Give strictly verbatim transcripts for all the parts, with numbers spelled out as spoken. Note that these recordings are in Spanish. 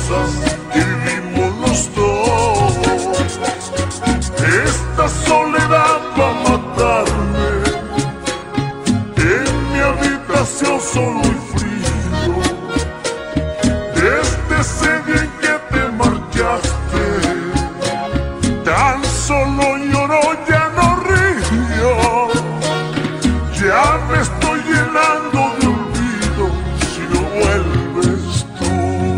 cosas que vivimos los dos. Esta soledad va a matarme. En mi habitación solo y frío. Desde ese día en que te marchaste, tan solo lloro, ya no río. Ya me estoy llenando de olvido si no vuelves tú.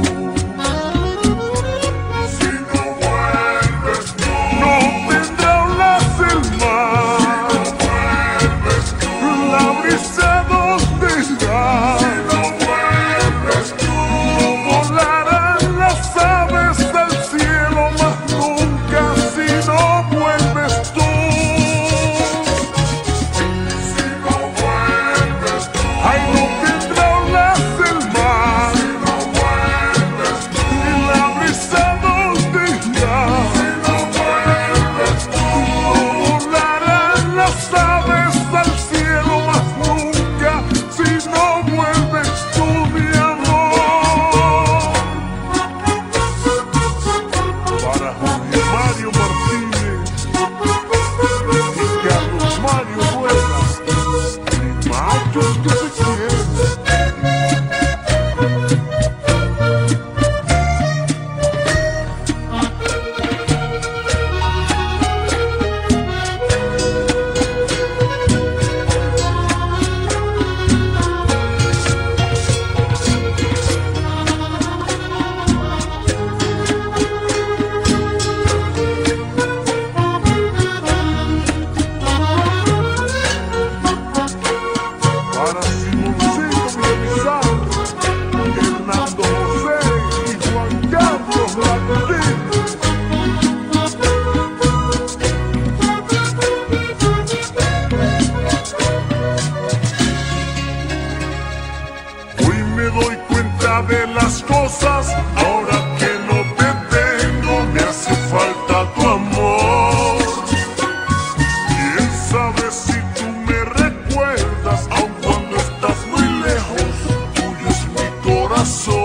Si no vuelves tú, no tendrá olas el mar. Si no vuelves tú, la brisa donde irá. Si no vuelves tú, no volarán las aves al cielo más nunca si no vuelves tú. Ay, no tendrá olas el mar. Si no vuelves tú, y la brisa donde irá. Si no vuelves tú, no volarán las aves al cielo más nunca si no vuelves tú, mi amor. Para Jorge Mario Martínez y Carlos Mario Rueda, y machos que se quieren. Para Simoncito Villamizar, Hernando José y Juan Carlos Lacutín. Hoy me doy cuenta de las cosas, ahora que no te tengo, me hace falta tu amor. Quién sabe si tú me recuerdas, aun cuando estás muy lejos, tuyo es mi corazón.